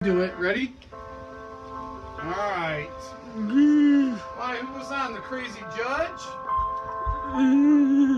Do it. Ready? All right. All right, who was on? The crazy judge?